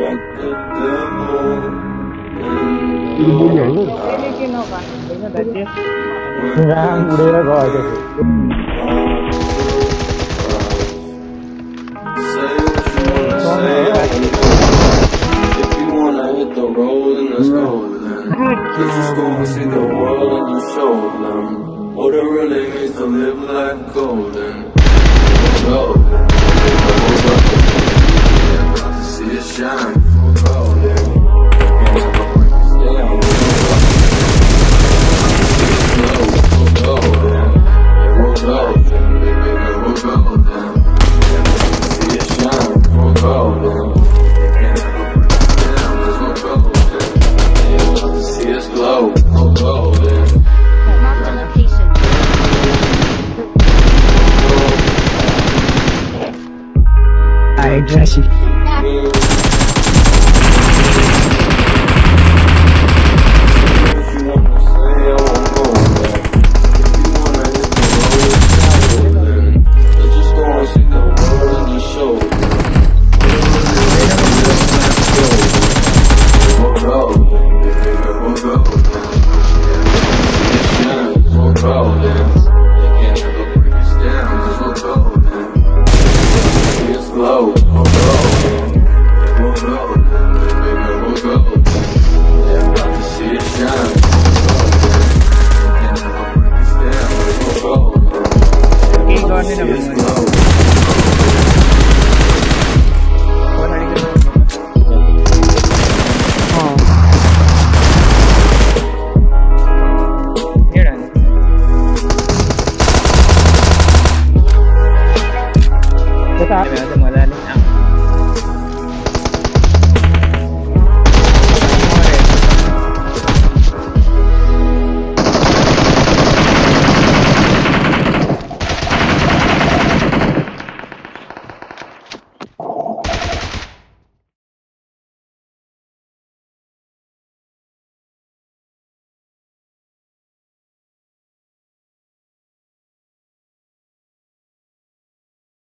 Hit the road and let's go then. Let's just go and see the world and just show them what it really means to live life golden. Golden, about to see it shine. Golden, Jesse.